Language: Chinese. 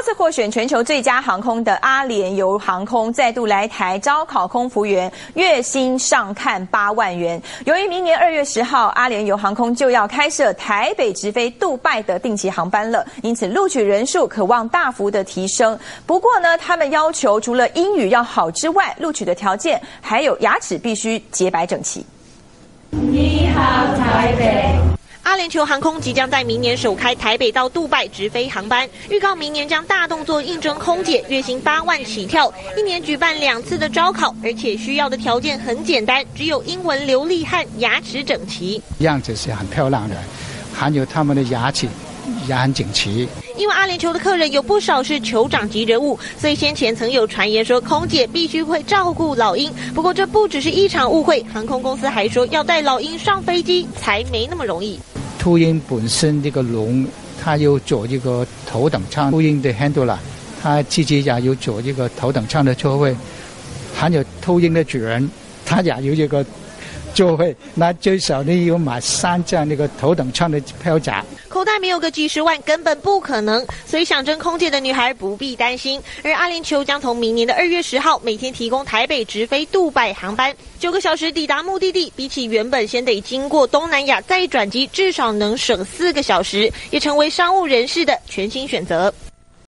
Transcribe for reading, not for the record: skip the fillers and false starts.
次获选全球最佳航空的阿联酋航空再度来台招考空服员，月薪上看8万元。由于明年2月10号，阿联酋航空就要开设台北直飞杜拜的定期航班了，因此录取人数可望大幅的提升。不过呢，他们要求除了英语要好之外，录取的条件还有牙齿必须洁白整齐。 你好，台北。 阿联酋航空即将在明年首开台北到杜拜直飞航班，预告明年将大动作应征空姐，月薪8万起跳，1年举办2次的招考，而且需要的条件很简单，只有英文流利和牙齿整齐。 样子是很漂亮的，还有他们的牙齿也很整齐。 因为阿联酋的客人有不少是酋长级人物，所以先前曾有传言说空姐必须会照顾老鹰。不过这不只是一场误会，航空公司还说要带老鹰上飞机才没那么容易。 秃鹰本身这个龙，它有做这个头等舱，秃鹰的 handler， 他自己也有做这个头等舱的座位，还有秃鹰的主人，他也有这个座位，那最少你要买3张那个头等舱的票价。 口袋没有个几十万根本不可能，所以想争空姐的女孩不必担心。而阿联酋将从明年的2月10号每天提供台北直飞杜拜航班，9个小时抵达目的地，比起原本先得经过东南亚再转机，至少能省4个小时，也成为商务人士的全新选择。